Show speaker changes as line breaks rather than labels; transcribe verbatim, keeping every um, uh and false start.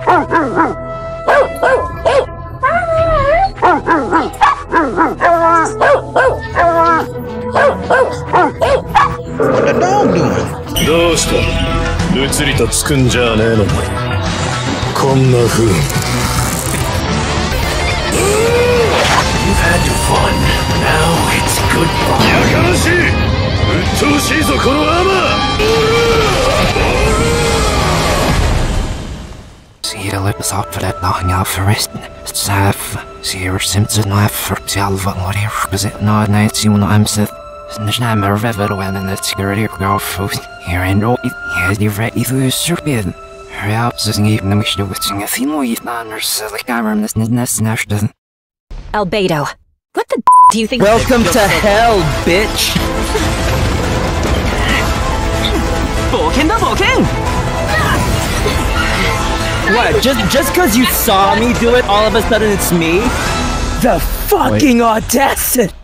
What the dog doing?
どうした？うつりとつくんじゃねえのか。こんな風に。
You've had your fun. Now it's goodbye.
やかましい！鬱陶しいぞこのアーマー！
See you lips up for that knocking out for resten. Staff, see your Simpson laugh for Talva, what here, because it not nights you know I'm Sith. Snishna Mervevel when in the security girl food. Here and all it has the right either serpent. Hurry up, so even the wish to witching a thing or eat on or silly garum this nest nash doesn't.
Albedo, what the do you think?
Welcome to hell, bitch!
Boken da boken!
What? Just just cause you saw me do it, all of a sudden it's me? The fucking Wait. audacity!